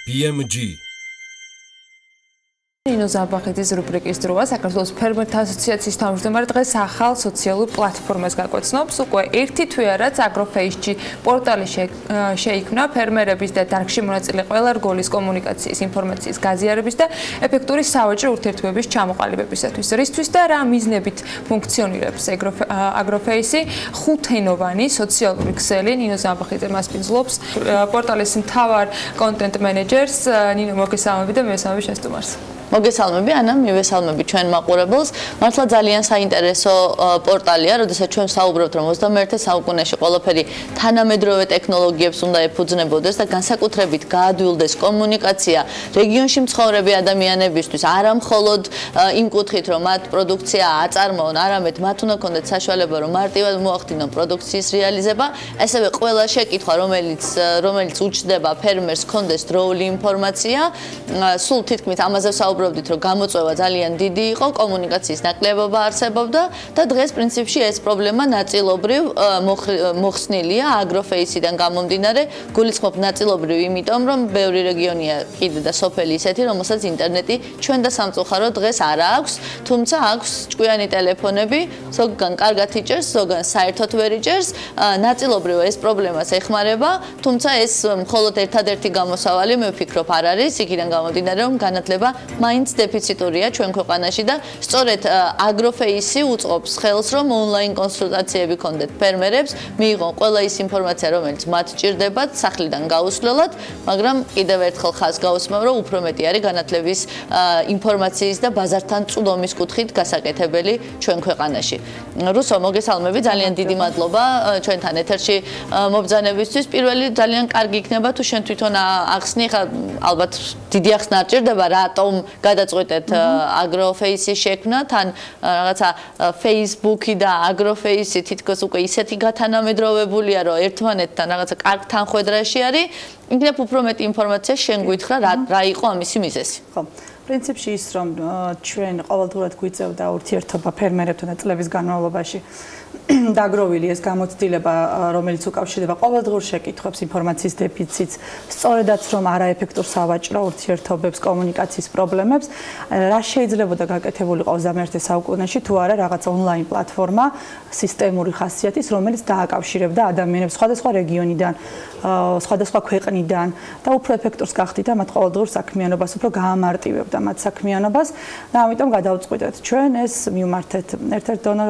BMG ნინო ზაბახიძის რუბრიკის დროა საქართველოს ფერმერთა ასოციაციის თავმჯდომარე დღეს ახალ სოციალურ პლატფორმას გაკვეცნობს. უკვე ერთი თვე რაც აგროფეისჯი პორტალი შეიქმნა ფერმერების და დარგში მონაწილე ყველა რგოლის კომუნიკაციის, ინფორმაციის გაზიარების და ეფექტური სავაჭრო ურთიერთობების ჩამოყალიბებისათვის. რისთვის და რა მიზნებით ფუნქციონირებს აგროფეისი? ხუთენოვანი სოციალური ქსელი ნინო ზაბახიძე მას პინძლობს. პორტალის მთავარ კონტენტ მენეჯერს ნინო მოგესალმები და მესალმები შენსტუმარს. მოგესალმები, ანა, მივესალმები ჩვენ მაყურებელს. მართლა ძალიან საინტერესო პორტალია, როდესაც ჩვენ საუბრობთ, რომ 21 საუკუნეში ყველაფერი თანამედროვე ტექნოლოგიებს უნდა ეფუძნებოდეს და განსაკუთრებით გაადვილდეს კომუნიკაცია რეგიონში მცხოვრები ადამიანებისთვის, არა მხოლოდ იმ კუთხით, რომ მათ პროდუქცია აწარმოონ, არამედ მათ უნდა ქონდეთ საშუალება, რომ მარტივად მოახდინონ პროდუქციის რეალიზება, ასევე ყველა შეკითხვა, რომელიც უჩნდება ფერმერს, ქონდეს დროული ინფორმაცია, სულ თითქმის ამაზე ვუბრობდით, რომ გამოწვევა ძალიან დიდი იყო, კომუნიკაციის ნაკლებობა არსებობდა და დღეს პრინციპში ეს პრობლემა ნაწილობრივ მოხსნილია აგროფეისიდან გამომდინარე, გულისხმობ ნაწილობრივ, იმიტომ რომ ბევრი რეგიონია კიდე და სოფელი ისეთი, რომელსაც ინტერნეტი ჩვენ და სამწუხაროდ დღეს არ აქვს, თუმცა აქვს ჭკვიანი ტელეფონები, ზოგან კარგად იჭერს, ზოგან საერთოდ ვერ იჭერს, ნაწილობრივ ეს პრობლემას ეხმარება, თუმცა ეს მხოლოდ ერთადერთი გამოსავალი მე ვფიქრობ არ არის, იქიდან გამომდინარე, რომ განათლება მაინც დეფიციტურია ჩვენ ქვეყანაში და სწორედ აგროფეისი უწყობს ხელს, რომ ონლაინ კონსულტაციები ქონდეთ ფერმერებს, მიიღონ ყველა ის ინფორმაცია, რომელიც მათ ჭირდებათ სახლიდან გაუსვლელად, მაგრამ კიდევ ერთხელ ხაზს გავუსმევ, რომ უფრო მეტი არის განათლების ინფორმაციის და ბაზართან წვდომის კუთხით გასაკეთებელი ჩვენ ქვეყანაში. რუსო, მოგესალმები, ძალიან დიდი მადლობა ჩვენთან ეთერში მობრძანებისთვის. პირველი ძალიან კარგი იქნება თუ შენ თვითონ ახსნი, ხა ალბათ დიდი ახსნა არ ჭირდება, რატომ გადაწყვეტეთ აგროფეისის შექმნა, თან რაღაცა Facebook-ი და აგროფეისი თითქოს უკვე ისეთი გათანამედროვებულია, რომ ერთმანეთთან რაღაცა კარგ თანხვედრაში არის. იქნებ უფრო მეტი ინფორმაცია შენ გითხრა, რა იყო ამისი მიზეზი. ხო. პრინციპში ის რომ ჩვენ ყოველდღურად გვიწევდა ურთიერთობა ფერმერებთან და წლების განმავლობაში დაგროვილი ეს გამოცდილება, რომელიც უკავშირდება ყოველდღიურ შეკითხვებს, ინფორმაციის დეფიციტს, სწორედაც რომ არაეფექტურ სავაჭრო ურთიერთობებს, კომუნიკაციის პრობლემებს, რა შეიძლებოდა გაკეთებულიყო 21 საუკუნეში, თუ არა რაღაც ონლაინ პლატფორმა სისტემური ხასიათის, რომელიც დააკავშირებდა ადამიანებს სხვადასხვა რეგიონიდან, სხვადასხვა ქვეყნიდან და უფრო ეფექტურს გახდიდა მათ ყოველდღიურ საქმიანობას, უფრო გაამარტივებდა მათ საქმიანობას და ამიტომ გადავწყვიტეთ ჩვენ ეს მივმართეთ ერთ-ერთ დონორ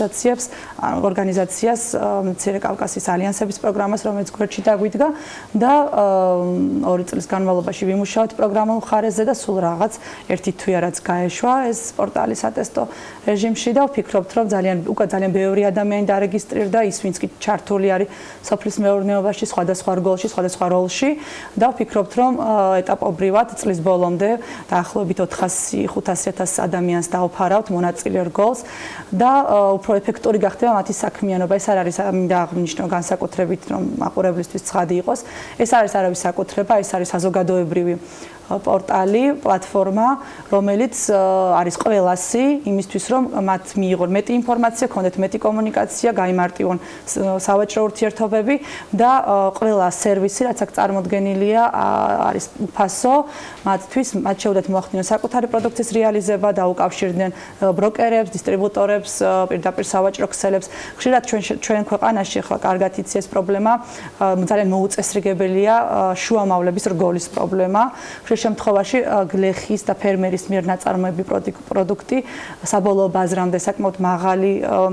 ორგანიზაციას მცირე კავკასიის ალიანსების პროგრამას, რომელიც გვერდში დაგვიდგა და 2 წლის განმავლობაში ვიმუშავეთ პროგრამულ მხარეზე და სულ რაღაც ერთი თვეა რაც გაეშვა ეს პორტალი სატესტო რეჟიმში და ვფიქრობთ, რომ ძალიან ბევრი ადამიანი დარეგისტრირდა, ის ვინც კი ჩართული არის სოფლის მეურნეობაში, სხვადასხვა რგოლში, სხვადასხვა როლში და ვფიქრობთ, რომ ეტაპობრივად წლის ბოლომდე დაახლოებით 400-500 ადამიანს დავფარავთ მონაწილე რგოლს და უფრო ეფექტური გახდება მათი საქმიანობა. ეს არ არის მინდა აღნიშნო განსაკუთრებით, რომ მაყურებლისთვის ცხადი იყოს. ეს არის არავის საკუთრება, ეს არის საზოგადოებრივი პორტალი, პლატფორმა, რომელიც არის ყველასი იმისთვის, რომ მათ მიიღონ მეტი ინფორმაცია, ქონდეთ მეტი კომუნიკაცია, გაიმარტივონ სავაჭრო ურთიერთობები და ყველა სერვისი, რაც აქ წარმოდგენილია, არის უფასო მათთვის, მათ შეუძლიათ მოახდინონ საკუთარი პროდუქციის რეალიზება და უკავშირდნენ ბროკერებს, დისტრიბუტორებს, პირდაპირ სავაჭრო ქსელებს. ხშირად ჩვენ ქვეყანაში ახლა კარგად იცის პრობლემა, ძალიან მოუწესრიგებელია შუამავლების რგოლის პრობლემა. შემთხვევაში გლეხის და ფერმერის მიერ ნაწარმოები პროდუქტი საბოლოო ბაზრამდე საკმაოდ მაღალი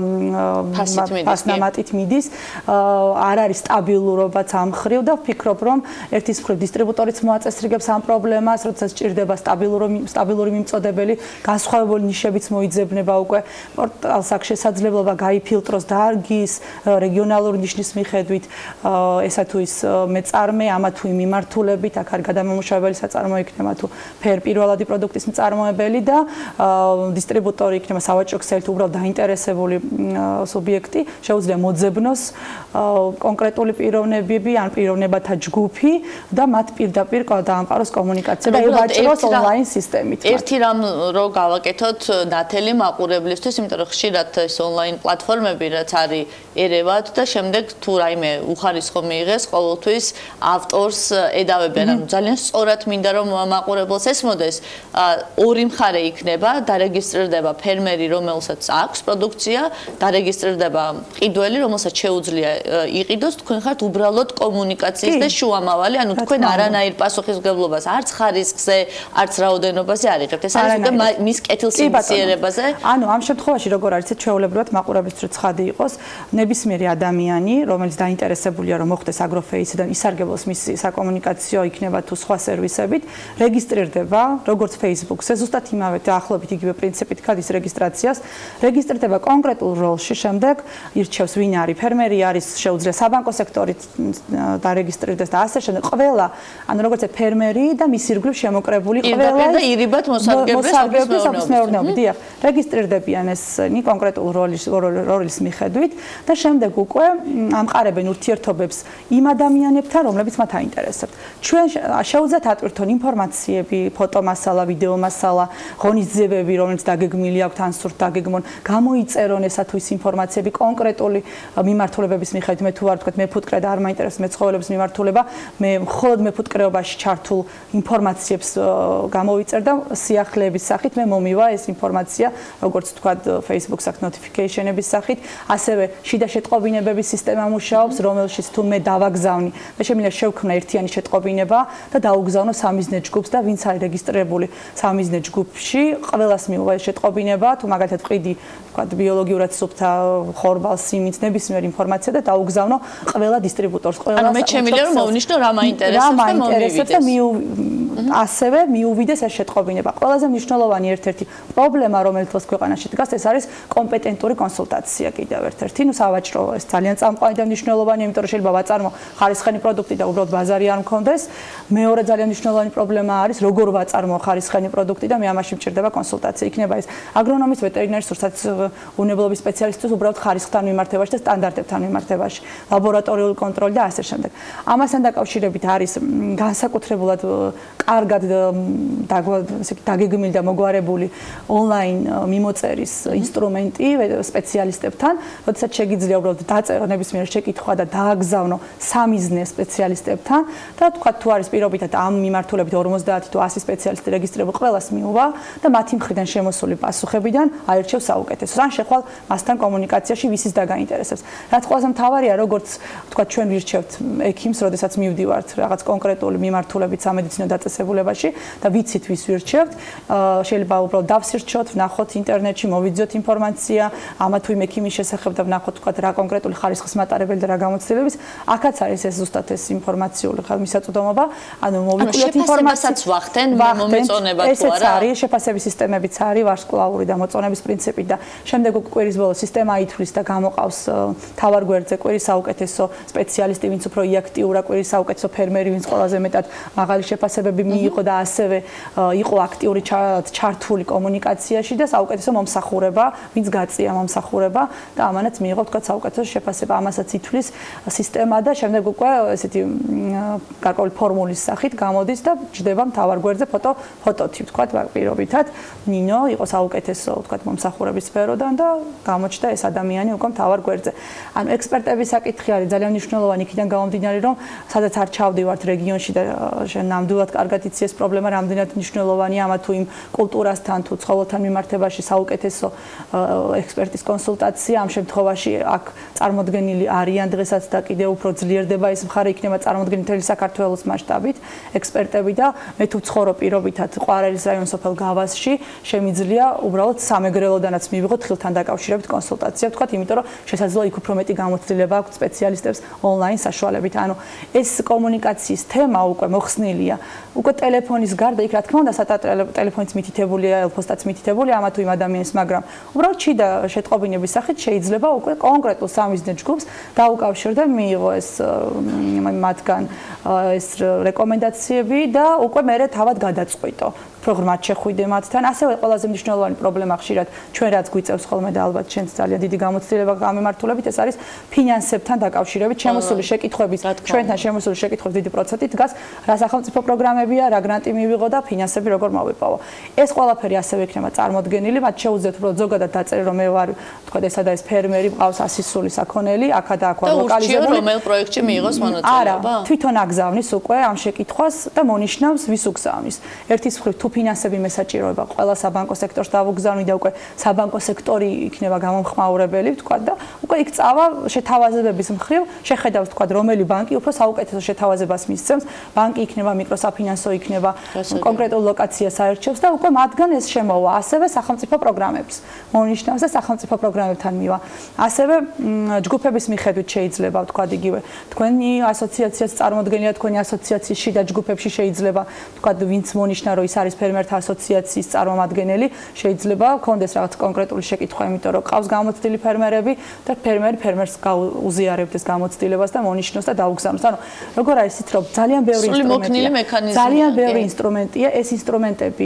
ფასნამატით მიდის, არ არის სტაბილურობაც ამ მხრივ და ვფიქრობ, რომ ერთის მხრივ დისტრიბუტორიც მოაწესრიგებს ამ პრობლემას, როდესაც ჭირდება სტაბილური მიმწოდებელი, განსხვავებული ნიშებიც მოიძებნება უკვე პორტალს აქვს შესაძლებლობა გაიფილტროს დარგის, რეგიონალური ნიშნის მიხედვით, ესა თუ ის მეწარმე, ამა თუ იმ მიმართულებით, აქ არის გადამამუშავებელი საწარმოები წარმოიქმნება თუ პირველადი პროდუქტის მწარმოებელი და დისტრიბუტორი იქნება სავაჭრო ქსელით უბრალოდ დაინტერესებული სუბიექტი, შეუძლია მოძებნოს კონკრეტული პიროვნებები ან პიროვნებათა ჯგუფი და მათ პირდაპირ დაამყაროს კომუნიკაცია და ევაჭროს ონლაინ სისტემით. ერთი რამ რო გავაკეთოთ ნათელი მაყურებლისთვის, იმიტომ რომ ხშირად ეს ონლაინ პლატფორმები რაც არის ერევათ და შემდეგ თუ რაიმე უხარისხო მიიღეს, ყოველთვის ავტორს ედავებიან. ანუ ძალიან სწორად მინდა რომ მაყურებელს ესმოდეს, ორი მხარე იქნება, დარეგისტრირდება ფერმერი, რომელსაც აქვს პროდუქცია, დარეგისტრირდება მყიდველი, რომელსაც შეუძლია იყიდოს, თქვენ ხართ უბრალოდ კომუნიკაციის და შუამავალი, ანუ თქვენ არანაირ პასუხისმგებლობას არც ხარისხზე, არც რაოდენობაზე არ იღებთ. ეს არის უკვე მის კეთილსინციერებაზე. ანუ ამ შემთხვევაში როგორ არის, ჩვეულებრივად მაყურებელს ცხადი იყოს, ნებისმიერი ადამიანი, რომელიც დაინტერესებულია რომ მოხდეს აგროფეისიდან ისარგებლოს მისი საკომუნიკაციო იქნება თუ სხვა სერვისებით, რეგისტრირდება როგორც Facebook-ზე, ზუსტად იმავე დაახლოებით იგივე პრინციპით გადის რეგისტრაციას, რეგისტრირდება კონკრეტულ როლში, შემდეგ ირჩევს ვინ არის, ფერმერი არის, შეუძლია საბანკო სექტორით დარეგისტრირდეს და ასე შემდეგ. ყველა, ანუ როგორც ფერმერი და მის ირგვლივ შემოკრებული ყველა და ირიბად მოსარგებლე მეურნეობით, დიახ, რეგისტრირდებიან ესენი კონკრეტულ როლის მიხედვით და შემდეგ უკვე ამყარებენ ურთიერთობებს იმ ადამიანებთან, რომლებიც მათ აინტერესებთ. ჩვენ შეუძლიათ ატვირთონ ინფორმაციები, ფოტომასალა, ვიდეომასალა, ღონისძიებები, რომელიც დაგეგმილი აქვთ ან სურთ დაგეგმონ, გამოიწერონ ესა თუ ის ინფორმაციები კონკრეტული მიმართულებების მიხედვით. მე თუ არ ვთქვათ, მე ფუტკრე და არ მაინტერესებს მე ცხოველების მიმართულება, მე მხოლოდ მე ფუტკრეობაში ჩართულ ინფორმაციებს გამოვიწერ და სიახლეების სახით მე მომივა ეს ინფორმაცია, როგორც ვთქვათ, Facebook-ს აქვს notification-ების სახით, ასევე შიდა შეტყობინებების სისტემა მუშაობს, რომელშიც თუ მე დავაგზავნი, მე შემიძლია შევქმნა ერთიანი შეტყობინება და დაუგზავნო სამიზნე ჯგუფს და ვინც არის რეგისტრირებული სამიზნე ჯგუფში, ყველას მიიღო ეს შეტყობინება, თუ მაგალითად ვყიდი, ვთქვათ, ბიოლოგიურად სუფთა ხორბალს, სიმინდს, ნებისმიერ ინფორმაცია და დაუგზავნო ყველა დისტრიბუტორს, ყველა ანუ მე შემიძლია რომ მოვნიშნო რა მაინტერესებს და ასევე მიუვიდეს ეს შეტყობინება. ყველაზე მნიშვნელოვანი ერთ-ერთი პრობლემა, რომელიც დღეს ქვეყანაში დგას, ეს არის კომპეტენტური კონსულტაცია კიდევ ერთ-ერთი. ნუ სავაჭრო ეს ძალიან წამყვანი და მნიშვნელოვანია, იმიტომ რომ შეიძლება ვაწარმო ხარისხენი პროდუქტი და უბრალოდ ბაზარი არ მქონდეს. მეორე ძალიან მნიშვნელოვანი პრობლემა არის, როგორ ვაწარმო ხარისხენი პროდუქტი და მე ამაში მჭირდება კონსულტაცია. იქნება ეს აგრონომის, ვეტერინარის, როცა უნებლობის სპეციალისტის უბრალოდ ხარისხთან მიმართებაში და სტანდარტებთან მიმართებაში, ლაბორატორიული კონტროლი და ასე შემდეგ. ამასთან დაკავშირებით არის განსაკუთრებულად კარგად დაგეგმილი და მოგვარებული ონლაინ მიმოწერის ინსტრუმენტი სპეციალისტებთან, როდესაც შეგიძლია უბრალოდ დაწერო ნებისმიერ შეკითხვა და დააგზავნო სამიზნე სპეციალისტებთან და თქვა თუ არის პირობითად ამ მიმართულებით 50 თუ 100 სპეციალისტი რეგისტრირებული, ყველას მიუვა და მათი მხრიდან შემოსული პასუხებიდან აირჩევს საუკეთესოს. ან შეხვალ მასთან კომუნიკაციაში ვისის დაგაინტერესებს. რაც ყველაზე მთავარია, როგორც თქვა ჩვენ ვირჩევთ ექიმს, როდესაც მივდივართ რაღაც კონკრეტული მიმართულებით სამედიცინო დაწესებულებაში და ვიცით ვის ვირჩევთ, შეიძლება უბრალოდ დავსირჩოთ, ვნახოთ ინტერნეტში, მოვიძიოთ ინფორმაცია ამა თუ იმ ექიმის შესახებ და ვნახოთ თქვა რა კონკრეტული ხარისხის მატარებელი და რა გამოცდილების. აქაც არის ეს ზუსტად ეს ინფორმაციული ხელმისაწვდომობა, ანუ მოვიკვლიოთ ინფორმაციას ვახდენ, მომეწონება თუ არა. ესეც არის, შეფასების სისტემებიც არის, ვარსკვლავური და მოწონების პრინციპით და შემდეგ კვირის ბოლოს სისტემა ითვლის და გამოყავს თავარ გვერდზე კვირის საუკეთესო სპეციალისტი, ვინც უფრო იაქტიურა, კვირის საუკეთესო ფერმერი, ვინც ყველაზე მეტად მაღალი შეფასებები მიიღო და ასევე იყო აქტიური ჩართული კომუნიკაციაში და საუკეთესო მომსახურება, ვინც გაწია მომსახურება და ამანაც მიიღო თქვა საუკეთესო შეფასება. ამასაც ითვლის სისტემა და შემდეგ უკვე ესეთი გარკვეული ფორმულის სახით გამოდის და ჯდება მთავარ გვერდზე ფოტოთი, თქვა პირობითად ნინო იყო საუკეთესო თქვა მომსახურების სფეროდან და გამოჩნდა ეს ადამიანი უკვე მთავარ გვერდზე. ანუ ექსპერტების საკითხი არის ძალიან მნიშვნელოვანი იქიდან გამომდინარე, რომ სადაც არ ჩავდივართ რეგიონში და ნამდვილად კარგად იცი ეს პრობლემა რამდენად მნიშვნელოვანია ამა თუ იმ კულტურასთან თუ ცხოველთან მიმართებაში საუკეთესო ექსპერტის კონსულტაცია. ამ შემთხვევაში აქ წარმოდგენილი არიან დღესაც და კიდევ უფრო ძლიერდება ეს მხარე, იქნება წარმოდგენილი მთელი საქართველოს მასშტაბით ექსპერტები და მე თუ ვცხოვრობ პირობითად ყვარელის რაიონის სოფელ გავასში, შემიძლია უბრალოდ სამეგრელოდანაც მივიღოთ ხილთან დაკავშირებით კონსულტაცია, ვთქვათ, იმიტომ რომ შესაძლოა იქ უფრო მეტი გამოცდილება აქვს სპეციალისტებს ონლაინ საშუალებით. ანუ ეს კომუნიკაციის თემა უკვე მოხსნილია. უკვე ტელეფონის გარდა იქ რა თქმა უნდა ტელეფონიც მითითებულია, ელფოსტაც მითითებულია ამა თუ იმ ადამიანს, მაგრამ უბრალოდ შიდა შეტყობინების სახით შეიძლება უკვე კონკრეტულ სამიზნე ჯგუფს დაუკავშირდა, მიიღო ეს მათგან ეს რეკომენდაციები და უკვე მე თავად გადაწყვიტო პროგრამად შეხვიდე მათთან. ასევე ყველაზე მნიშვნელოვანი პრობლემა ხშირად ჩვენ რაც გვიწევს ხოლმე და ალბათ ჩვენც ძალიან დიდი გამოცდილება გამემართულებით ეს არის ფინანსებთან დაკავშირებით შემოსული შეკითხვების ჩვენთან შემოსული შეკითხვების დიდი პროცენტი დგას რა სახელმწიფო პროგრამებია, რა გრანტი მივიღო და ფინანსები როგორ მოვიპოვო. ეს ყველაფერი ასევე იქნება წარმოდგენილი, მათ შეუძლიათ უბრალოდ ზოგადად დაწერე რომ მე ვარ თქვა ესა და ეს ფერმერი მყავს 100 სული საქონელი, აქა და აქ ვარ ლოკალიზებული. რომელ პროექტში მიიღოს მონაწილეობა? არა, თვითონ აგზავნის უკვე ამ შეკითხვას და მონიშნავს ვის უგზავნის. ერთის მხრივ თუ ფინანსები მესაჭიროება ყველა საბანკო სექტორს დავუგზავნი და უკვე საბანკო სექტორი იქნება გამომხმაურებელი, თქვა და უკვე იქ წავა შეთავაზებების მხრივ, შეხედავს თქვა რომელი ბანკი უფრო საუკეთესო შეთავაზებას მისცემს, ბანკი იქნება მიკროსაფინანსო იქნება კონკრეტულ ლოკაციას აერჩევს და უკვე მათგან ეს შემოვა, ასევე სახელმწიფო პროგრამებს მონიშნავს და სახელმწიფო პროგრამებთან მივა. ასევე ჯგუფების მიხედვით შეიძლება თქვა იგივე თქვენი ასოციაციას წარმოდგენია თქვენი ასოციაციის შიდა ჯგუფებში შეიძლება თქვა ვინც მონიშნა რომ ის არის ფერმერთა ასოციაციის წარმომადგენელი, შეიძლება გქონდეს რაღაც კონკრეტული შეკითხვა, იმიტომ რომ ყავს გამოცდილი ფერმერები და ფერმერს უზიარებდეს გამოცდილებას და მონიშნოს და დაუგზავნოს. ანუ როგორ არის იცით რომ ძალიან ბევრი ინსტრუმენტია. ძალიან ბევრი ინსტრუმენტია, ეს ინსტრუმენტები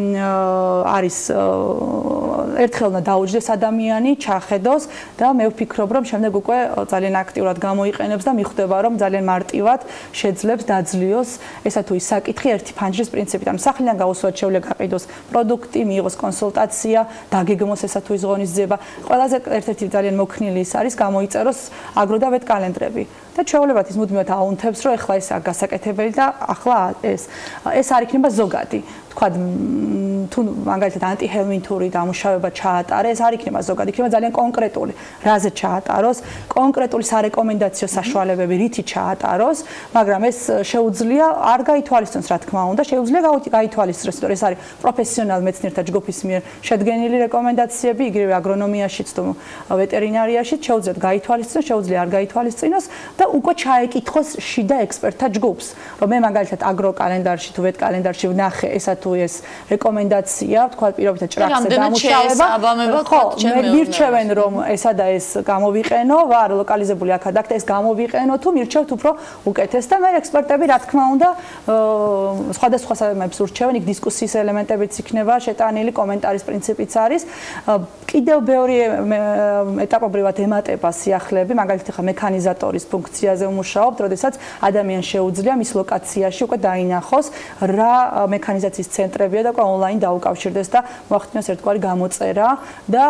არის ერთხელ უნდა დაუჯდეს ადამიანი, ჩახედოს და მე ვფიქრობ რომ შემდეგ უკვე ძალიან აქტიურად გამოიყენებს და მიხვდება რომ ძალიან მარტივად შეძლებს დაძლიოს ესა თუ ის საკითხი ერთი ფანჯრის პრინციპით. ანუ სახლიდან გაუსვათ შეუძლია გაყიდოს პროდუქტი, მიიღოს კონსულტაცია, დაგეგმოს ესა თუ ის ღონისძიება. ყველაზე ერთ-ერთი ძალიან მოქნილი ის არის გამოიწეროს აგრო და ვეტ კალენდრები. და ჩვეულებრივ ის მუდმივად აუნთებს რომ ეხლა ეს გასაკეთებელი და ახლა ეს არ იქნება ზოგადი. თქვა თუ მაგალითად ანტიჰელმინთური დამუშავება ჩაატარე, ეს არ იქნება ზოგადი, იქნება ძალიან კონკრეტული. რაზე ჩაატაროს, კონკრეტული სარეკომენდაციო საშუალებები რითი ჩაატაროს, მაგრამ ეს შეუძლია არ გაითვალისწინოს რა თქმა უნდა, შეუძლია გაითვალისწინოს, რომ ეს არის პროფესიონალ მეცნიერთა ჯგუფის მიერ შედგენილი რეკომენდაციები, იგივე აგრონომიაშიც თუ ვეტერინარიაშიც შეუძლიათ გაითვალისწინოს, შეუძლია არ გაითვალისწინოს და უკვე ჩაეკითხოს შიდა ექსპერტთა ჯგუფს, რომ მე მაგალითად აგრო კალენდარში თუ ვეტ კალენდარში ვნახე ესა თუ ეს რეკომენდაცია, თქვა პირობითა ჭრახზე დამუშავება. ხო, მე მირჩევენ რომ ესა და ეს გამოვიყენო, ვარ ლოკალიზებული აქ და ეს გამოვიყენო თუ მირჩევთ უფრო უკეთეს და მე ექსპერტები რა თქმა უნდა სხვადასხვა საკითხებს ურჩევენ, იქ დისკუსიის ელემენტებიც იქნება შეტანილი, კომენტარის პრინციპიც არის. კიდევ ბევრი ეტაპობრივად ემატება სიახლეები, მაგალითად ხა მექანიზატორის ფუნქციაზე ვმუშაობთ, როდესაც ადამიანს შეუძლია მის ლოკაციაში უკვე დაინახოს რა მექანიზაციის ცენტრებია და უკვე ონლაინ დაუკავშირდეს და მოახდინოს ერთგვარი გამოწერა და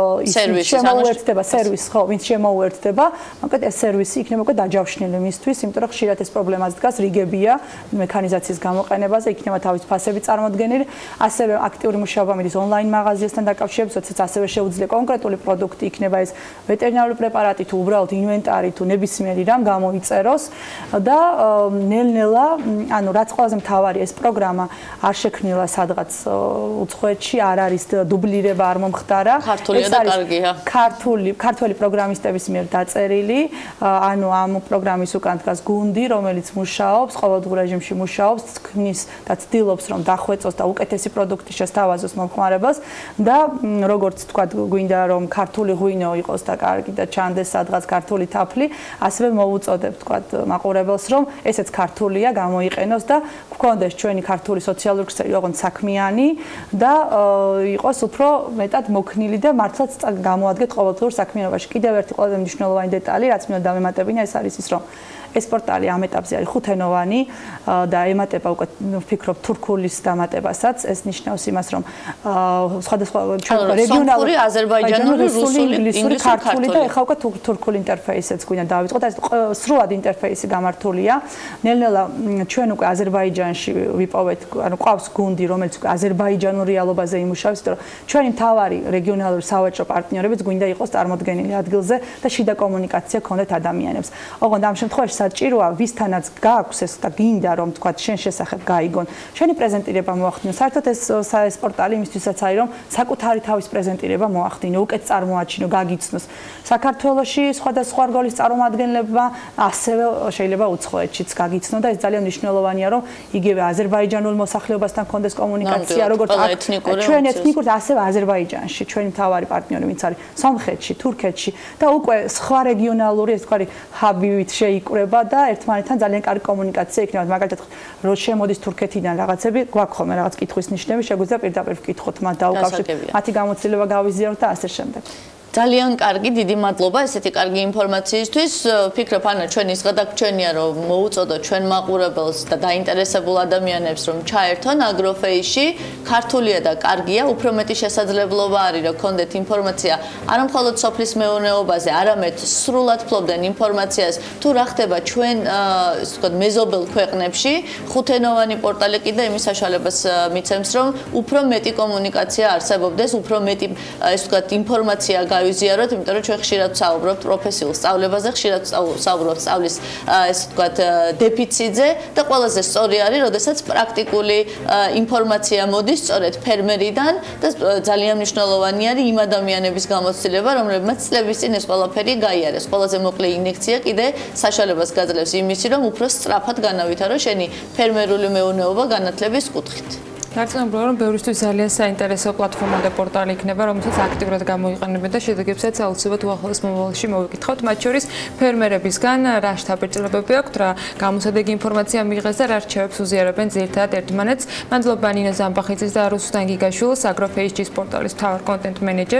შემოუერთდება სერვისი, ხო, ვინც შემოუერთდება, მაგათ ეს სერვისი იქნება უკვე დაჯავშნილი მისთვის, იმიტომ რომ ხშირად ეს პრობლემას დგას რიგებია მექანიზაციის გამოყენებაზე, იქნება თავის ფასები წარმოდგენილი, ასევე აქტიური მუშაობა მიდის ონლაინ მაღაზიასთან დაკავშირებით, როდესაც ასევე შეუძლია კონკრეტული პროდუქტი იქნება ეს ვეტერინარული პრეპარატი თუ უბრალოდ ინვენტარი თუ ნებისმიერი რამ გამოიწეროს და ნელ-ნელა, ანუ რაც ყველაზე მთავარი ეს პროგრამა არ შექმნილა სადღაც უცხოეთში, არ არის დუბლირება, არ მომხდარა. ქართულია და კარგია. ქართველი პროგრამისტების მიერ დაწერილი, ანუ ამ პროგრამის უკან დგას გუნდი, რომელიც მუშაობს, ყოველდღიურ რეჟიმში მუშაობს, ქმნის და ცდილობს რომ დახვეწოს და უკეთესი პროდუქტი შესთავაზოს მომხმარებელს და როგორც თქვა გვინდა რომ ქართული ღვინო იყოს და კარგი და ჩანდეს სადღაც ქართული თაფლი, ასევე მოუწოდებ თქვა მაყურებელს რომ ესეც ქართულია, გამოიყენოს და გქონდეს ჩვენი ქართული სოციალური ქსელი ოღონდ საქმიანი და იყოს უფრო მეტად მოქნილი და მართლაც გამოადგეთ ყოველდღიურ საქმიანობაში. კიდევ ერთი ყველაზე მნიშვნელოვანი დეტალი, რაც მინდა დავემატებინა, ეს არის ის, რომ ეს პორტალი ამ ეტაპზე არის ხუთენოვანი და ემატება უკვე ვფიქრობ თურქულის დამატებასაც. ეს ნიშნავს იმას, რომ სხვადასხვა ჩვენ რეგიონალური აზერბაიჯანული, რუსული, ინგლისური, ქართული და ეხლა უკვე თურქული ინტერფეისიც გვინდა დავიწყოთ. ეს სრულად ინტერფეისი გამართულია. ნელ-ნელა ჩვენ უკვე აზერბაიჯანში ვიპოვეთ, ანუ ყავს გუნდი, რომელიც უკვე აზერბაიჯანურ რეალობაზე იმუშავებს, იმიტომ რომ ჩვენი მთავარი რეგიონალური სავაჭრო პარტნიორებიც გვინდა იყოს წარმოდგენილი ადგილზე და შიდა კომუნიკაცია გქონდეთ ადამიანებს. ოღონდ ამ შემთხვევაში საჭიროა ვისთანაც გააქვს ეს და გინდა რომ თქვა შენ შესახებ გაიგონ. შენი პრეზენტირება მოახდინო. საერთოდ ეს პორტალი იმისთვისაც არის რომ საკუთარი თავის პრეზენტირება მოახდინო, უკეთ წარმოაჩინო, გაგიცნოს. საქართველოში სხვადასხვა რგოლის წარმომადგენლებმა ასევე შეიძლება უცხოეთშიც გაგიცნო და ეს ძალიან მნიშვნელოვანია რომ იგივე აზერბაიჯანულ მოსახლეობასთან კონდეს კომუნიკაცია, როგორც ჩვენ ეთნიკურად ასევე აზერბაიჯანში, ჩვენი მთავარი პარტნიორი ვინც არის სომხეთში, თურქეთში და უკვე სხვა რეგიონალური ეს თქვა ჰაბივით შეიკრება მოგზაურობა და ერთმანეთთან ძალიან კარგი კომუნიკაცია იქნება. მაგალითად, რო შემოდის თურქეთიდან რაღაცები, გვაქვს ხოლმე რაღაც კითხვის ნიშნები, შეგვიძლია პირდაპირ ვკითხოთ მათ დაუკავშიროთ, მათი გამოცდილება გავიზიაროთ და ასე შემდეგ. ძალიან კარგი, დიდი მადლობა ესეთი კარგი ინფორმაციისთვის. ვფიქრობ, ანა, ჩვენ ის გადაგჩვენია, რომ მოუწოდოთ ჩვენ მაყურებელს და დაინტერესებულ ადამიანებს, რომ ჩაერთონ აგროფეისში. ქართულია და კარგია, უფრო მეტი შესაძლებლობა არის, რომ გქონდეთ ინფორმაცია არა მხოლოდ სოფლის მეურნეობაზე, არამედ სრულად ფლობდნენ ინფორმაციას, თუ რა ხდება ჩვენ, ასე ვთქვათ, მეზობელ ქვეყნებში. ხუთენოვანი პორტალი კიდე იმის საშუალებას მიცემს, რომ უფრო მეტი კომუნიკაცია არსებობდეს, უფრო მეტი, ასე ვთქვათ, ინფორმაცია ვიზიაროთ, იმიტომ რომ ჩვენ ხშირად ვსაუბრობთ პროფესიულ სწავლებაზე, ხშირად ვსაუბრობთ სწავლის, ესე ვთქვათ, დეფიციტზე და ყველაზე სწორი არის, როდესაც პრაქტიკული ინფორმაცია მოდის სწორედ ფერმერიდან და ძალიან მნიშვნელოვანი არის იმ ადამიანების გამოცდილება, რომლებმაც წლების წინ ეს ყველაფერი გაიარეს. ყველაზე მოკლე ინიექცია კიდე საშუალებას გაძლევს იმისი, რომ უფრო სწრაფად განავითარო შენი ფერმერული მეურნეობა განათლების კუთხით. გარწმუნებული რომ ბევრისთვის ძალიან საინტერესო პლატფორმა და პორტალი იქნება, რომელსაც აქტიურად გამოიყენებენ და შედეგებსაც აუცილებლად უახლოეს მომავალში მოვიკითხავთ. მათ შორის ფერმერებისგან რა შთაბეჭდილებები აქვთ, რა გამოსადეგი ინფორმაცია მიიღეს და რა რჩევებს უზიარებენ ძირითადად ერთმანეთს. მადლობა ნინო ზამბახიძის და რუსუდან გიგაშვილს, აგროფეისჯის პორტალის მთავარ კონტენტ მენეჯერს.